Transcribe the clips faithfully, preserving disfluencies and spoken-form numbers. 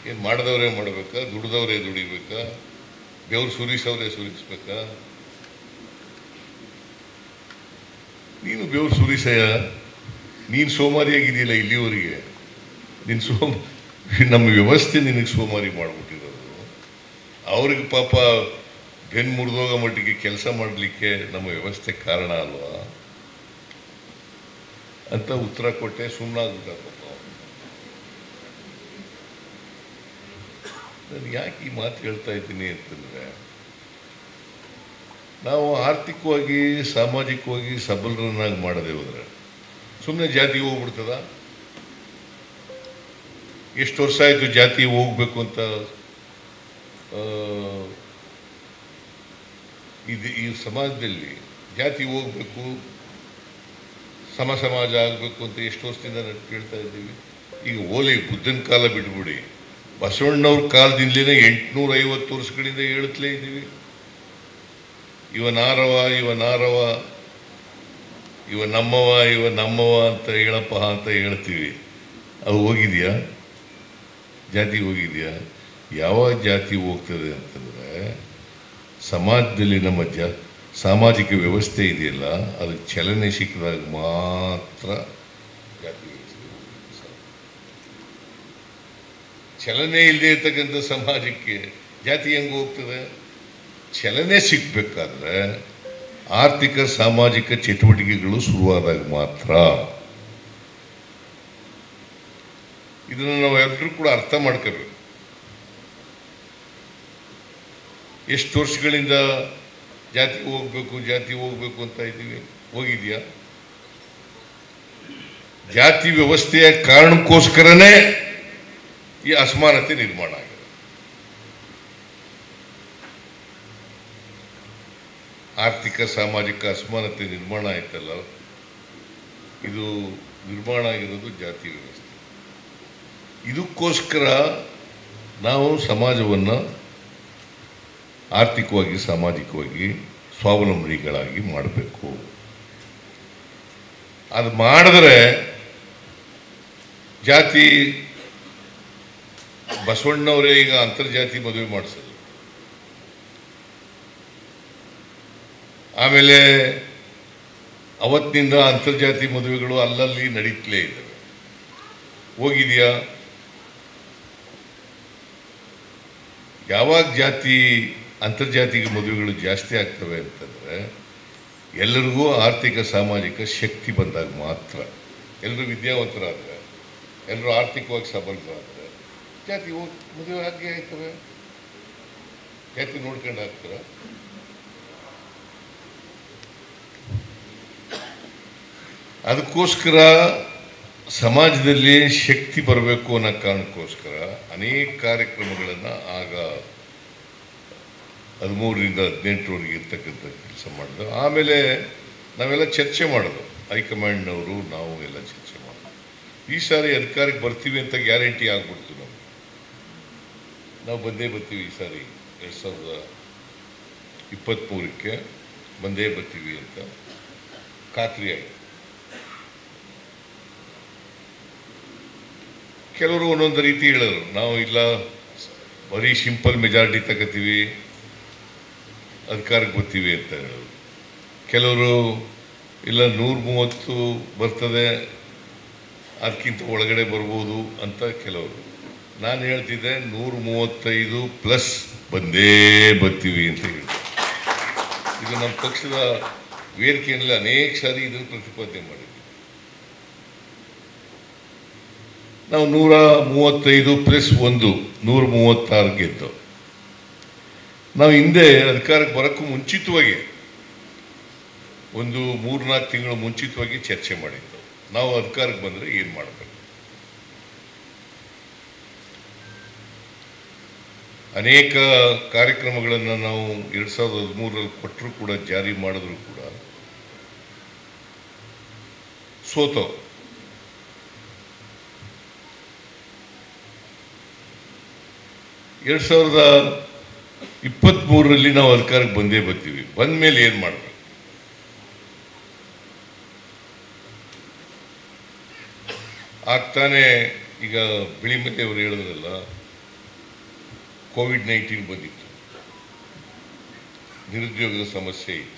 ಏನು ಮಾಡಿದವರೇ ಮಾಡಬೇಕಾ, ದುಡಿದವರೇ ದುಡಿಬೇಕಾ, ಬೆವರು ಸುರಿಸವರೇ ಸುರಿಸ್ಬೇಕಾ? ನೀನು ಬೆವರು ಸುರಿಸಯ್ಯ, ನೀನು ಸೋಮಾರಿಯಾಗಿದೆಯಲ್ಲ ಇಲ್ಲಿವರೆಗೆ. ನೀನು ಸೋಮ ನಮ್ಮ ವ್ಯವಸ್ಥೆ ನಿನಗೆ ಸೋಮಾರಿ ಮಾಡಿಬಿಟ್ಟಿರೋದು. ಅವ್ರಿಗೆ ಪಾಪ ಬೆನ್ನು ಮುರಿದೋಗೋ ಮಟ್ಟಿಗೆ ಕೆಲಸ ಮಾಡಲಿಕ್ಕೆ ನಮ್ಮ ವ್ಯವಸ್ಥೆ ಕಾರಣ ಅಲ್ವಾ ಅಂತ ಉತ್ತರ ಕೊಟ್ಟೆ. ಸುಮ್ಮನಾಗ್ಬಿಟ್ಟ ಪಾಪ. ನಾನು ಯಾಕೆ ಈ ಮಾತು ಹೇಳ್ತಾ ಇದ್ದೀನಿ ಅಂತಂದರೆ, ನಾವು ಆರ್ಥಿಕವಾಗಿ ಸಾಮಾಜಿಕವಾಗಿ ಸಬಲರನ್ನಾಗಿ ಮಾಡದೆ ಹೋದರೆ ಸುಮ್ಮನೆ ಜಾತಿ ಹೋಗ್ಬಿಡ್ತದ? ಎಷ್ಟು ವರ್ಷ ಆಯಿತು ಜಾತಿ ಹೋಗ್ಬೇಕು ಅಂತ ಇದು ಈ ಸಮಾಜದಲ್ಲಿ ಜಾತಿ ಹೋಗ್ಬೇಕು, ಸಮ ಸಮಾಜ ಆಗಬೇಕು ಅಂತ ಎಷ್ಟು ವರ್ಷದಿಂದ ನಾವು ಕೇಳ್ತಾ ಇದ್ದೀವಿ. ಈಗ ಓಲಿ ಬುದ್ಧನ ಕಾಲ ಬಿಟ್ಬಿಡಿ, ಬಸವಣ್ಣವ್ರ ಕಾಲದಿಂದಲೇ ಎಂಟುನೂರ ಐವತ್ತು ವರ್ಷಗಳಿಂದ ಹೇಳ್ತಲೇ ಇದ್ದೀವಿ. ಇವ ನಾರವ, ಇವ ನಾರವ, ಇವ ನಮ್ಮವ, ಇವ ನಮ್ಮವ ಅಂತ ಹೇಳಪ್ಪ ಅಂತ ಹೇಳ್ತೀವಿ. ಅದು ಹೋಗಿದೆಯಾ? ಜಾತಿ ಹೋಗಿದೆಯಾ? ಯಾವಾಗ ಜಾತಿ ಹೋಗ್ತದೆ ಅಂತಂದರೆ, ಸಮಾಜದಲ್ಲಿ ನಮ್ಮ ಜ ಸಾಮಾಜಿಕ ವ್ಯವಸ್ಥೆ ಇದೆಯಲ್ಲ, ಅದಕ್ಕೆ ಚಲನೆ ಸಿಕ್ಕಿದಾಗ ಮಾತ್ರ ಜಾತಿ ವ್ಯವಸ್ಥೆ. ಚಲನೆ ಇಲ್ಲದೆ ಇರ್ತಕ್ಕಂಥ ಸಮಾಜಕ್ಕೆ ಜಾತಿ ಹೆಂಗೆ ಹೋಗ್ತದೆ? ಚಲನೆ ಸಿಗಬೇಕಾದ್ರೆ ಆರ್ಥಿಕ ಸಾಮಾಜಿಕ ಚಟುವಟಿಕೆಗಳು ಶುರುವಾದಾಗ ಮಾತ್ರ. ಇದನ್ನು ನಾವು ಎಲ್ಲರೂ ಕೂಡ ಅರ್ಥ ಮಾಡ್ಕೋಬೇಕು. ಎಷ್ಟು ವರ್ಷಗಳಿಂದ ಜಾತಿ ಹೋಗ್ಬೇಕು ಜಾತಿ ಹೋಗ್ಬೇಕು ಅಂತ ಇದ್ದೀವಿ, ಹೋಗಿದೆಯಾ? ಜಾತಿ ವ್ಯವಸ್ಥೆಯ ಕಾರಣಕ್ಕೋಸ್ಕರನೇ ಈ ಅಸಮಾನತೆ ನಿರ್ಮಾಣ ಆಗಿದೆ. ಆರ್ಥಿಕ ಸಾಮಾಜಿಕ ಅಸಮಾನತೆ ನಿರ್ಮಾಣ ಆಯ್ತಲ್ಲ, ಇದು ನಿರ್ಮಾಣ ಆಗಿರೋದು ಜಾತಿ ವ್ಯವಸ್ಥೆ. ಇದಕ್ಕೋಸ್ಕರ ನಾವು ಸಮಾಜವನ್ನು ಆರ್ಥಿಕವಾಗಿ ಸಾಮಾಜಿಕವಾಗಿ ಸ್ವಾವಲಂಬಿಗಳಾಗಿ ಮಾಡಬೇಕು. ಅದು ಮಾಡಿದ್ರೆ ಜಾತಿ ಬಸವಣ್ಣವರೇ ಈಗ ಅಂತರ್ಜಾತಿ ಮದುವೆ ಮಾಡಿಸೋದು, ಆಮೇಲೆ ಅವತ್ತಿನಿಂದ ಅಂತರ್ಜಾತಿ ಮದುವೆಗಳು ಅಲ್ಲಲ್ಲಿ ನಡೀತಲೇ ಇದ್ದಾವೆ. ಹೋಗಿದೆಯಾ? ಯಾವಾಗ ಜಾತಿ ಅಂತರ್ಜಾತಿಗೆ ಮದುವೆಗಳು ಜಾಸ್ತಿ ಆಗ್ತವೆ ಅಂತಂದರೆ, ಎಲ್ಲರಿಗೂ ಆರ್ಥಿಕ ಸಾಮಾಜಿಕ ಶಕ್ತಿ ಬಂದಾಗ ಮಾತ್ರ. ಎಲ್ಲರೂ ವಿದ್ಯಾವಂತರಾದರೆ, ಎಲ್ಲರೂ ಆರ್ಥಿಕವಾಗಿ ಸಬಲರಾದರೆ ಜಾತಿ ಹೋಗಿ ಮದುವೆ ಹಾಗೆ ಆಗ್ತವೆ. ಜಾತಿ ನೋಡ್ಕೊಂಡು ಆಗ್ತಾರೆ. ಅದಕ್ಕೋಸ್ಕರ ಸಮಾಜದಲ್ಲಿ ಶಕ್ತಿ ಬರಬೇಕು ಅನ್ನೋ ಕಾರಣಕ್ಕೋಸ್ಕರ ಅನೇಕ ಕಾರ್ಯಕ್ರಮಗಳನ್ನು ಆಗ ಹದಿಮೂರರಿಂದ ಹದಿನೆಂಟರವರೆಗೆ ಇರ್ತಕ್ಕಂಥ ಕೆಲಸ ಮಾಡಿದ್ರು. ಆಮೇಲೆ ನಾವೆಲ್ಲ ಚರ್ಚೆ ಮಾಡೋದು, ಹೈಕಮಾಂಡ್ನವರು ನಾವು ಎಲ್ಲ ಚರ್ಚೆ ಮಾಡೋದು. ಈ ಸಾರಿ ಅಧಿಕಾರಕ್ಕೆ ಬರ್ತೀವಿ ಅಂತ ಗ್ಯಾರಂಟಿ ಆಗ್ಬಿಡ್ತು. ನಾವು ನಾವು ಬಂದೇ ಬರ್ತೀವಿ ಈ ಸಾರಿ ಎರಡು ಸಾವಿರದ ಇಪ್ಪತ್ತ್ಮೂರಕ್ಕೆ ಬಂದೇ ಬರ್ತೀವಿ ಅಂತ ಖಾತ್ರಿ ಆಯಿತು. ಕೆಲವರು ಒಂದೊಂದು ರೀತಿ ಹೇಳಿದ್ರು, ನಾವು ಇಲ್ಲ ಬರೀ ಸಿಂಪಲ್ ಮೆಜಾರಿಟಿ ತಗೋತೀವಿ, ಅಧಿಕಾರಕ್ಕೆ ಬರ್ತೀವಿ ಅಂತ ಹೇಳೋರು. ಕೆಲವರು ಇಲ್ಲ ನೂರ ಮೂವತ್ತು ಬರ್ತದೆ, ಅದಕ್ಕಿಂತ ಒಳಗಡೆ ಬರ್ಬೋದು ಅಂತ ಕೆಲವರು. ನಾನು ಹೇಳ್ತಿದ್ದೆ ನೂರ ಮೂವತ್ತೈದು ಪ್ಲಸ್ ಬಂದೇ ಬರ್ತೀವಿ ಅಂತ ಹೇಳಿ. ಇದು ನಮ್ಮ ಪಕ್ಷದ ವೇದಿಕೆಯಲ್ಲಿ ಅನೇಕ ಸಾರಿ ಇದನ್ನು ಪ್ರತಿಪಾದನೆ ಮಾಡಿದ್ವಿ. ನಾವು ನೂರ ಮೂವತ್ತೈದು ಪ್ಲಸ್ ಒಂದು ನೂರ ಮೂವತ್ತಾರು ಗೆದ್ದು ನಾವು ಹಿಂದೆ ಅಧಿಕಾರಕ್ಕೆ ಬರೋಕ್ಕೂ ಮುಂಚಿತವಾಗಿ ಒಂದು ಮೂರ್ನಾಲ್ಕು ತಿಂಗಳು ಮುಂಚಿತವಾಗಿ ಚರ್ಚೆ ಮಾಡಿದ್ದು, ನಾವು ಅಧಿಕಾರಕ್ಕೆ ಬಂದರೆ ಏನು ಮಾಡಬೇಕು. ಅನೇಕ ಕಾರ್ಯಕ್ರಮಗಳನ್ನು ನಾವು ಎರಡು ಸಾವಿರದ ಹದಿಮೂರರಲ್ಲಿ ಕೊಟ್ಟರೂ ಕೂಡ, ಜಾರಿ ಮಾಡಿದ್ರು ಕೂಡ ಸೋತೋ. ಎರಡು ಸಾವಿರದ ಇಪ್ಪತ್ತ್ಮೂರರಲ್ಲಿ ನಾವು ಅಧಿಕಾರಕ್ಕೆ ಬಂದೇ ಬರ್ತೀವಿ. ಬಂದ ಮೇಲೆ ಏನು ಮಾಡಬೇಕು? ಆಗ್ತಾನೆ ಈಗ ಬಿಳಿಮಲೆ ಅವರು ಹೇಳಿದ್ರಲ್ಲ, ಕೋವಿಡ್ ನೈನ್ಟೀನ್ ಬಂದಿತ್ತು, ನಿರುದ್ಯೋಗದ ಸಮಸ್ಯೆ ಇತ್ತು,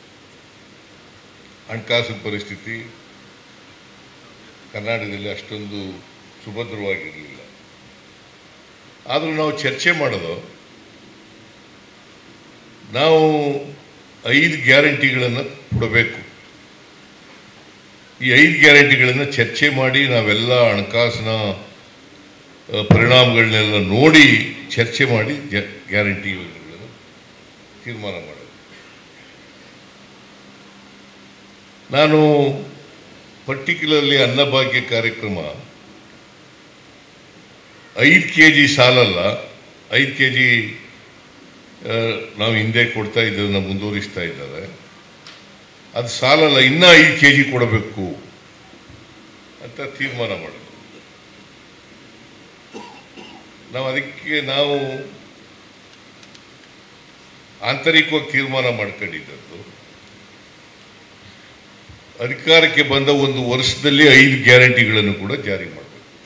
ಹಣಕಾಸು ಪರಿಸ್ಥಿತಿ ಕರ್ನಾಟಕದಲ್ಲಿ ಅಷ್ಟೊಂದು ಸುಭದ್ರವಾಗಿರಲಿಲ್ಲ. ಆದರೂ ನಾವು ಚರ್ಚೆ ಮಾಡೋದು, ನಾವು ಐದು ಗ್ಯಾರಂಟಿಗಳನ್ನು ಕೊಡಬೇಕು. ಈ ಐದು ಗ್ಯಾರಂಟಿಗಳನ್ನು ಚರ್ಚೆ ಮಾಡಿ ನಾವೆಲ್ಲ ಹಣಕಾಸಿನ ಪರಿಣಾಮಗಳನ್ನೆಲ್ಲ ನೋಡಿ ಚರ್ಚೆ ಮಾಡಿ ಗ್ಯಾರಂಟಿ ಯೋಜನೆಗಳನ್ನು ತೀರ್ಮಾನ ಮಾಡೋದು. ನಾನು ಪರ್ಟಿಕ್ಯುಲರ್ಲಿ ಅನ್ನಭಾಗ್ಯ ಕಾರ್ಯಕ್ರಮ ಐದು ಕೆ ಜಿ ಸಾಲಲ್ಲ, ಐದು ಕೆ ಜಿ ನಾವು ಹಿಂದೆ ಕೊಡ್ತಾ ಇದ್ದದನ್ನು ಮುಂದುವರಿಸ್ತಾ ಇದ್ದಾರೆ. ಅದು ಸಾಲಲ್ಲ, ಇನ್ನೂ ಐದು ಕೆ ಜಿ ಕೊಡಬೇಕು ಅಂತ ತೀರ್ಮಾನ ಮಾಡೋದು. ನಾವು ಅದಕ್ಕೆ ನಾವು ಆಂತರಿಕವಾಗಿ ತೀರ್ಮಾನ ಮಾಡ್ಕೊಂಡಿದ್ದದ್ದು, ಅಧಿಕಾರಕ್ಕೆ ಬಂದ ಒಂದು ವರ್ಷದಲ್ಲಿ ಐದು ಗ್ಯಾರಂಟಿಗಳನ್ನು ಕೂಡ ಜಾರಿ ಮಾಡಬೇಕು.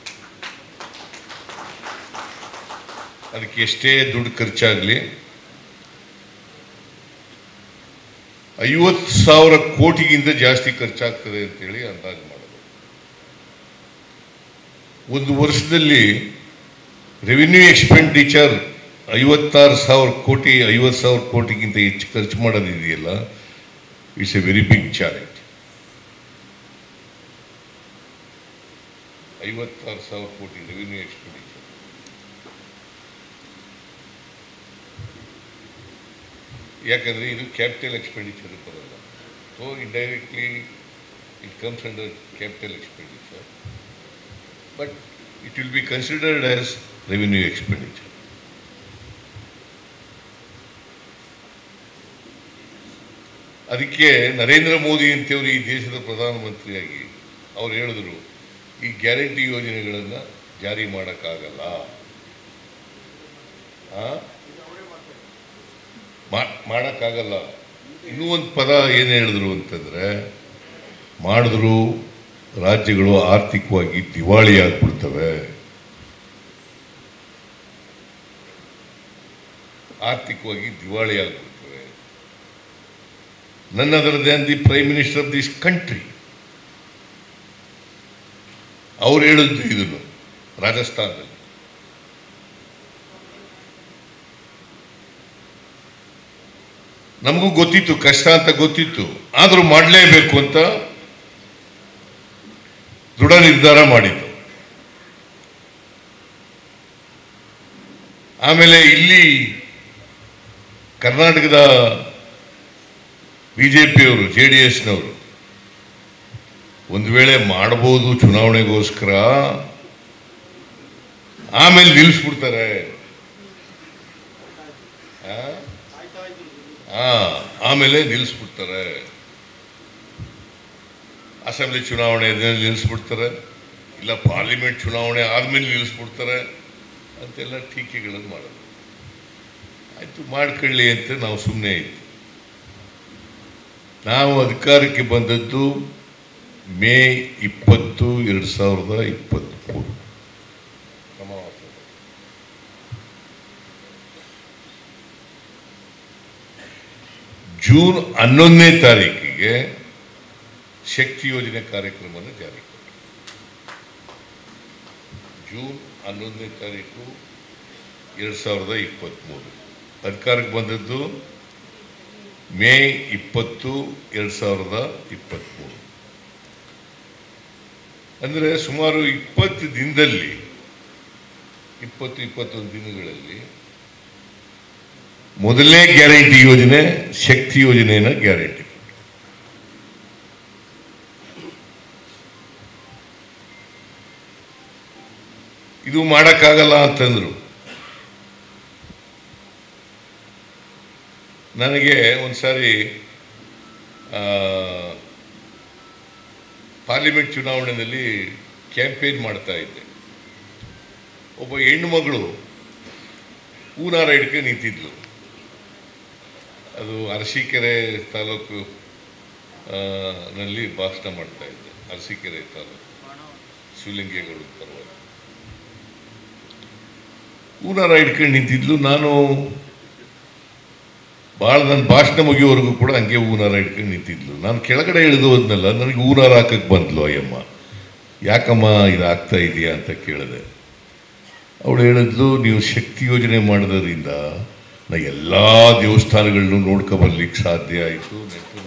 ಅದಕ್ಕೆ ಎಷ್ಟೇ ದುಡ್ಡು ಖರ್ಚಾಗಲಿ, ಐವತ್ತು ಸಾವಿರ ಕೋಟಿಗಿಂತ ಜಾಸ್ತಿ ಖರ್ಚಾಗ್ತದೆ ಅಂತೇಳಿ ಅಂದಾಜು ಮಾಡೋದು. ಒಂದು ವರ್ಷದಲ್ಲಿ ರೆವಿನ್ಯೂ ಎಕ್ಸ್ಪೆಂಡಿಚರ್ ಐವತ್ತಾರು ಸಾವಿರ ಕೋಟಿ ಐವತ್ತು ಸಾವಿರ ಕೋಟಿಗಿಂತ ಹೆಚ್ಚು ಖರ್ಚು ಮಾಡೋದಿದೆಯಲ್ಲ, it's a very big challenge. ಐವತ್ತಾರು ಸಾವಿರ ಕೋಟಿ ರೆವಿನ್ಯೂ ಎಕ್ಸ್ಪೆಂಡಿಚರ್. ಯಾಕಂದರೆ ಇದು ಕ್ಯಾಪಿಟಲ್ ಎಕ್ಸ್ಪೆಂಡಿಚರ್ ಬರಲ್ಲ. So indirectly it comes under capital expenditure, but it will be considered as revenue expenditure. ಅದಕ್ಕೆ ನರೇಂದ್ರ ಮೋದಿ ಅಂತೇವರು ಈ ದೇಶದ ಪ್ರಧಾನಮಂತ್ರಿಯಾಗಿ ಅವ್ರು ಹೇಳಿದ್ರು, ಈ ಗ್ಯಾರಂಟಿ ಯೋಜನೆಗಳನ್ನು ಜಾರಿ ಮಾಡೋಕ್ಕಾಗಲ್ಲ. ಮಾಡೋಕ್ಕಾಗಲ್ಲ. ಇನ್ನೂ ಒಂದು ಪದ ಏನು ಹೇಳಿದ್ರು ಅಂತಂದರೆ, ಮಾಡಿದ್ರು ರಾಜ್ಯಗಳು ಆರ್ಥಿಕವಾಗಿ ದಿವಾಳಿ ಆಗ್ಬಿಡ್ತವೆ, ಆರ್ಥಿಕವಾಗಿ ದಿವಾಳಿ ಆಗ್ಬಿಡ್ತವೆ. None other than the prime minister of this country. ಅವ್ರು ಹೇಳಿದ್ದು ಇದನ್ನು ರಾಜಸ್ಥಾನದಲ್ಲಿ. ನಮಗೂ ಗೊತ್ತಿತ್ತು ಕಷ್ಟ ಅಂತ ಗೊತ್ತಿತ್ತು, ಆದರೂ ಮಾಡಲೇಬೇಕು ಅಂತ ದೃಢ ನಿರ್ಧಾರ ಮಾಡಿದ್ದು. ಆಮೇಲೆ ಇಲ್ಲಿ ಕರ್ನಾಟಕದ ಬಿಜೆಪಿಯವರು, ಜೆ ಡಿ ಎಸ್ನವರು ಒಂದು ವೇಳೆ ಮಾಡಬಹುದು ಚುನಾವಣೆಗೋಸ್ಕರ, ಆಮೇಲೆ ನಿಲ್ಲಿಸ್ಬಿಡ್ತಾರೆ. ಹಾ ಆಮೇಲೆ ನಿಲ್ಲಿಸ್ಬಿಡ್ತಾರೆ, ಅಸೆಂಬ್ಲಿ ಚುನಾವಣೆ ನಿಲ್ಲಿಸ್ಬಿಡ್ತಾರೆ, ಇಲ್ಲ ಪಾರ್ಲಿಮೆಂಟ್ ಚುನಾವಣೆ ಆದ್ಮೇಲೆ ನಿಲ್ಲಿಸ್ಬಿಡ್ತಾರೆ ಅಂತೆಲ್ಲ ಟೀಕೆಗಳನ್ನು ಮಾಡೋದು. ಆಯ್ತು, ಮಾಡ್ಕೊಳ್ಳಿ ಅಂತ ನಾವು ಸುಮ್ಮನೆ ಇದ್ವಿ. ನಾವು ಅಧಿಕಾರಕ್ಕೆ ಬಂದದ್ದು ಮೇ ಇಪ್ಪತ್ತು ಎರಡು ಸಾವಿರದ ಇಪ್ಪತ್ತ್ಮೂರು. ಜೂನ್ ಹನ್ನೊಂದನೇ ತಾರೀಕಿಗೆ ಶಕ್ತಿ ಯೋಜನೆ ಕಾರ್ಯಕ್ರಮವನ್ನು ಜಾರಿ ಕೊಟ್ಟರು. ಜೂನ್ ಹನ್ನೊಂದನೇ ತಾರೀಕು ಎರಡು ಸಾವಿರದ ಇಪ್ಪತ್ತ್ಮೂರು. ಅಧಿಕಾರಕ್ಕೆ ಬಂದದ್ದು ಮೇ ಇಪ್ಪತ್ತು ಎರಡು ಸಾವಿರದ ಇಪ್ಪತ್ತ್ಮೂರು. ಅಂದರೆ ಸುಮಾರು ಇಪ್ಪತ್ತು ದಿನದಲ್ಲಿ, ಇಪ್ಪತ್ತು ಇಪ್ಪತ್ತೊಂದು ದಿನಗಳಲ್ಲಿ ಮೊದಲನೇ ಗ್ಯಾರಂಟಿ ಯೋಜನೆ ಶಕ್ತಿ ಯೋಜನೆಯನ್ನು ಗ್ಯಾರಂಟಿ. ಇದು ಮಾಡೋಕ್ಕಾಗಲ್ಲ ಅಂತಂದ್ರು. ನನಗೆ ಒಂದ್ಸಾರಿ ಪಾರ್ಲಿಮೆಂಟ್ ಚುನಾವಣೆಯಲ್ಲಿ ಕ್ಯಾಂಪೇನ್ ಮಾಡ್ತಾ ಇದ್ದೆ. ಒಬ್ಬ ಹೆಣ್ಣು ಮಗಳು ಹೂನಾರ ಹಿಡ್ಕೊಂಡು ನಿಂತಿದ್ಲು. ಅದು ಅರಸೀಕೆರೆ ತಾಲೂಕು ನಲ್ಲಿ ಭಾಷಣ ಮಾಡ್ತಾ ಇದ್ದೆ. ಅರಸೀಕೆರೆ ತಾಲೂಕು ಶಿವಲಿಂಗೇಗೌಡ ಪರವಾಗಿ ಹೂನಾರ ಇಟ್ಕೊಂಡು ನಿಂತಿದ್ಲು. ನಾನು ಭಾಳ ನನ್ನ ಭಾಷಣ ಮುಗಿಯೋವರೆಗೂ ಕೂಡ ಹಂಗೆ ಹೂನಾರ ಇಟ್ಕೊಂಡು ನಿಂತಿದ್ಲು. ನಾನು ಕೆಳಗಡೆ ಇಳಿದು ಹೋದ್ನಲ್ಲ, ನನಗೆ ಹೂನಾರ ಹಾಕಕ್ಕೆ ಬಂದ್ಲು ಅಯ್ಯಮ್ಮ. ಯಾಕಮ್ಮ ಇದು ಆಗ್ತಾ ಇದೆಯಾ ಅಂತ ಕೇಳಿದೆ. ಅವಳು ಹೇಳಿದ್ಲು, ನೀವು ಶಕ್ತಿ ಯೋಜನೆ ಮಾಡೋದ್ರಿಂದ ನಾ ಎಲ್ಲ ದೇವಸ್ಥಾನಗಳನ್ನೂ ನೋಡ್ಕೊಬರ್ಲಿಕ್ಕೆ ಸಾಧ್ಯ ಆಯಿತು, ನೆಟ್ಟು